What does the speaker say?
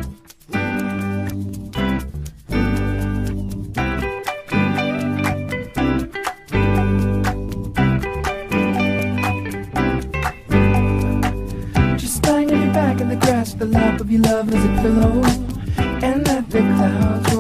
Just lying on your back in the grass, the lap of your love as a pillow, and let the clouds